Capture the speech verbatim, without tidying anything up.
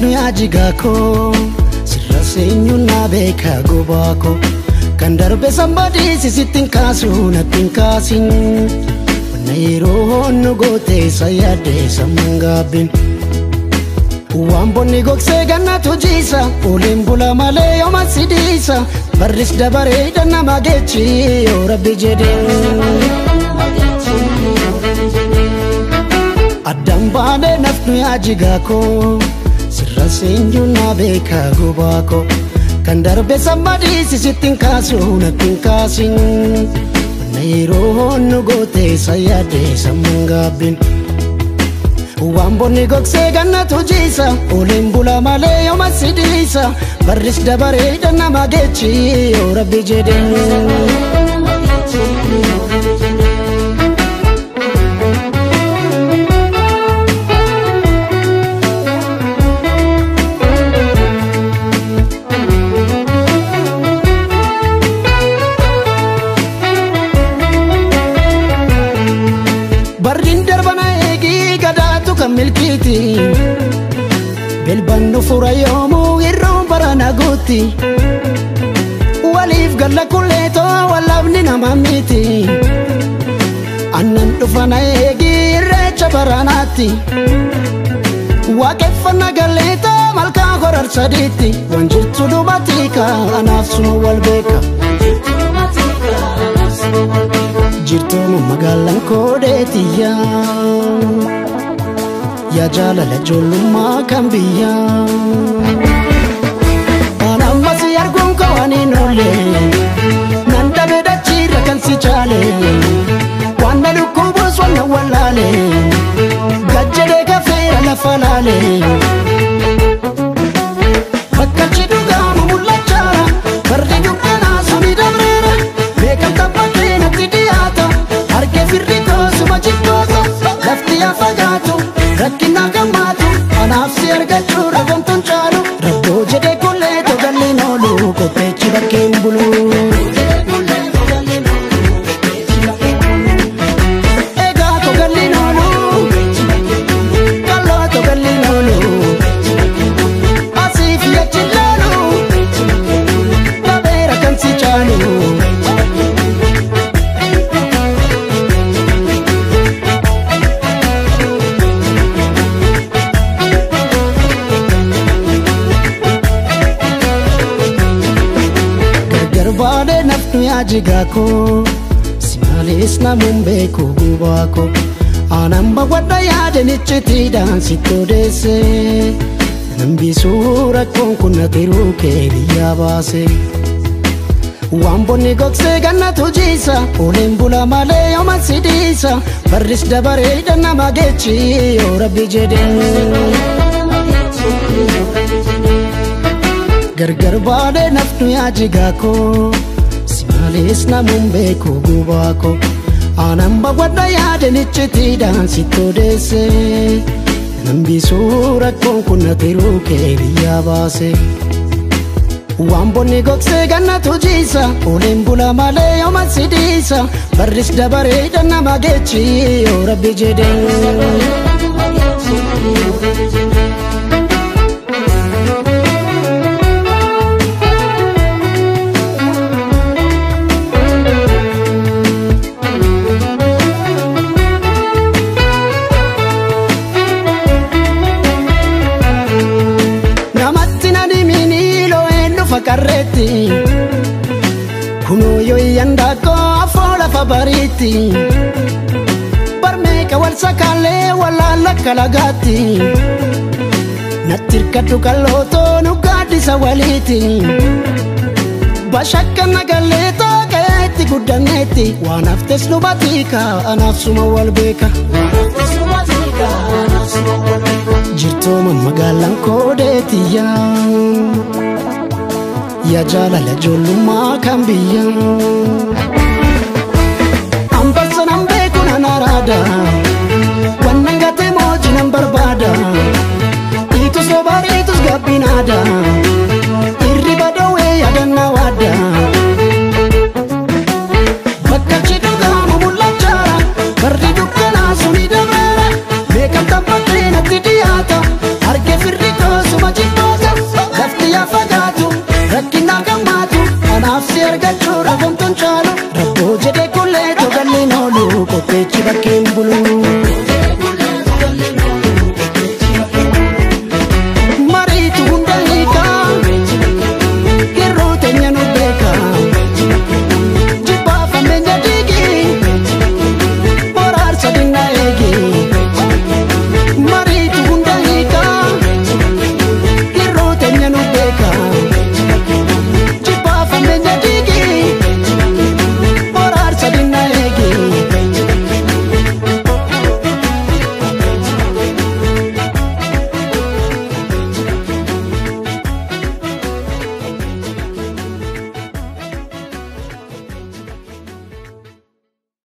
nafnu yaajigako sirra seenyu na beeka gubako kan darbe somebody sisittin kaasu nattin kaasin wanna yeroo nu goote sayade samangabin waan bonni gogsee gannatu jiisa oliin bula malee yooma sidiisa barris dabareeda nama geechi yoo rabbi jedhee addaan baanee nafnu yaajigako sirra seenyu na beeka gubako kan darbe somebody sisittin kaasu nattin kaasin wanna yeroo nu goote sayade samangabin waan bonni gogsee gannatu jiisa oliin bula malee yooma sidiisa barris dabareeda nama geechi yoo rabbi jedhee milkiti belbannu fura yomu irroon barana guutti waliif galla kulleetoo wallabni nama miti annan dhufana eegi irreecha baranaatti waaqeffanna galleetoo malkaa horar sadiitti waan jirtu dubatika anaaf suma wal beeka jirtooma magaalaan koodeetiyyaa ya jalala jollummaa kan biyyaa ana ammasi arguun kawaaniin olle nan dhabe dachiirra kan si chaale wanna lukkubuus wanna wallaale gajjadee gafeera lafa laale bakkalchi dhugaamu mul'achaara barri dukkanaa suni dabreera beekan tabbaqee natti dhiyaata harkee firri koosuma jibboota lafti yaa fagaatu rakkina gammaatu anaaf si argachuu rabamtuun caalu rabboo jedhee kulleetoo galliin oolu qopheechi bakkeen bulu egaa to galliin oolu kalloo to galliin oolu asiif yachi laalu babeera kan si caalu baade nafnu yaajigako simaalis namuun beeku gubako aanan bawwadha yaadanichitiidhaan sitti odeesse nambisuu rakkoon kun natiruu kee biyyaa baase waan bonni gogsee gannatu jiisa oliin bula malee yooma sidiisa barris dabareeda nama geechi yoo rabbi jedhee gargar baade nafnu yaajigako simaalis namuun beeku gubako aanan bawwadha yaadanichitiidhaan sitti odeesse nambisuu rakkoon kun natiruu kee biyyaa baase waan bonni gogsee gannatu jiisa oliin bula malee yooma sidiisa barris dabareeda nama geechi yoo rabbi jedhee fakarreetti kunoo yoo iyyandakoo afoola fabariitti barmeeka wal sakaalee wallaalla kalagaatti nattirkadhu kallootoo nu gaaddisa waliiti bashakka nagalleetoo qeetti guddanneetti waan haftes nu batiika anaaf suma wal beeka jirtooma magaalaan koodeetiyyaa ya jalala jollummaa kan biyyaa ambassa nan beeku nan araada wannan gate mooji nan barbaada itus sobariitus gabbinaada irri badawee yaadannaa waadda bakkalchi dhugaamu mul'achaara barri dukkanaa suni dabeera beekamtaan bakkee natti dhiyaata harkee firri koosuma argachuu